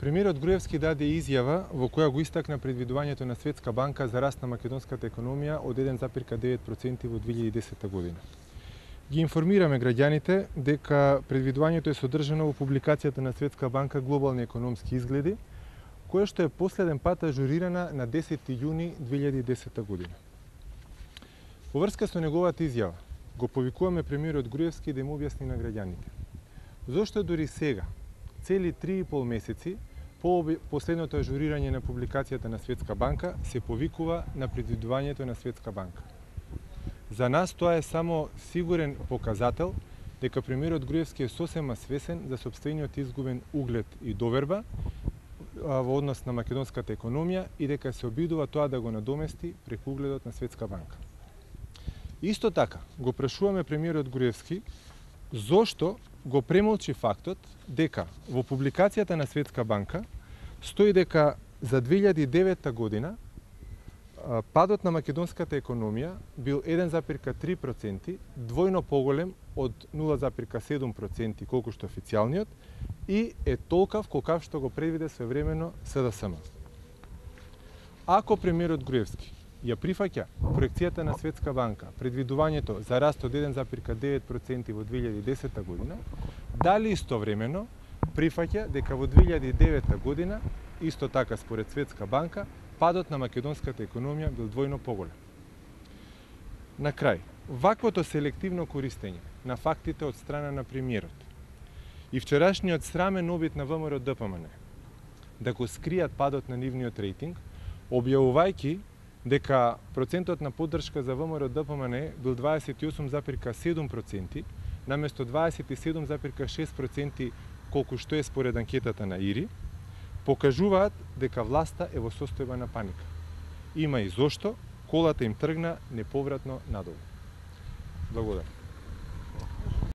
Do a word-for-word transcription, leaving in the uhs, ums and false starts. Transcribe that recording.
Премиерот Груевски даде изјава во која го истакна предвидувањето на Светска банка за раст на македонската економија од еден запирка девет проценти во две илјади и десета година. Ги информираме граѓаните дека предвидувањето е содржано во публикацијата на Светска банка Глобални економски изгледи, која што е последен пат ажурирана на десети јуни две илјади и десета година. Во врска со неговата изјава, го повикуваме премиерот Груевски да им објасни на граѓаните зошто дури сега, цели три и пол месеци по последното ажурирање на публикацијата на Светска банка, се повикува на предвидувањето на Светска банка. За нас тоа е само сигурен показател дека премиерот Груевски е сосема свесен за сопствениот изгубен углед и доверба во однос на македонската економија и дека се обидува тоа да го надомести преку угледот на Светска банка. Исто така, го прашуваме премиерот Груевски зошто го премолчи фактот дека во публикацијата на Светска банка стои дека за две илјади и девета година падот на македонската економија бил еден запирка три проценти, двојно поголем од нула запирка седум проценти колку што официјалниот и е толкав колкав што го предвиде своевремено С Д С М. Ако премиерот Груевски ја прифаќа проекцијата на Светска банка, предвидувањето за раст од еден запирка девет проценти во две илјади и десета година, дали истовремено прифаќа дека во две илјади и девета година, исто така според Светска банка, падот на македонската економија бил двојно поголем. На крај, ваквото селективно користење на фактите од страна на премиерот и вчерашниот срамен обид на В М Р Д П М Н да го скријат падот на нивниот рейтинг, објавувајќи дека процентот на поддршка за В М Р Д П М Н бил дваесет и осум запирка седум проценти, наместо дваесет и седум запирка шест проценти колку што е според анкетата на И Р И, покажуваат дека власта е во состојба на паника. Има и зошто колата им тргна неповратно надолу. Благодарам.